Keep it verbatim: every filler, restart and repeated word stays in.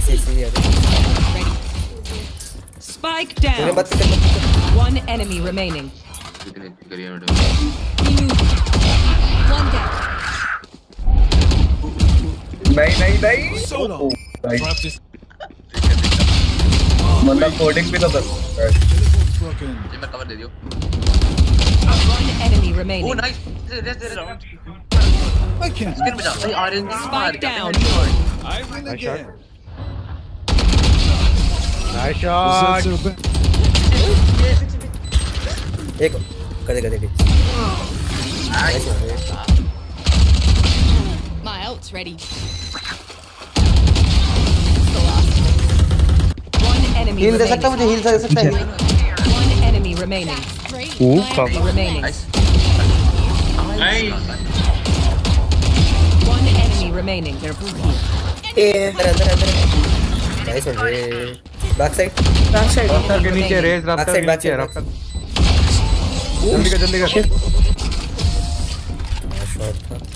सी सी Spike down. One enemy remaining. One down. नहीं नहीं नहीं मतलब कोडिंग भी तो कर मैं कवर दे दियो। One enemy remaining. Oh nice. I can't. Spin बजा। भाई orange Spike down. I win again. Nice shot. एक कदे कदे भी My ult's ready. One enemy Heal दे सकता remaining. मुझे heal दे सकता है One enemy remaining. Great. Ooh, My come. ult's Remaining. Nice. One enemy remaining. They're blue here. ए अंदर अंदर अंदर नाइस वन रे बैक साइड बैक साइड रफ्तार के नीचे रेस बैक रफ्तार साइड के बैक नीचे साइड रफ्तार जल्दी कर जल्दी कर शॉट था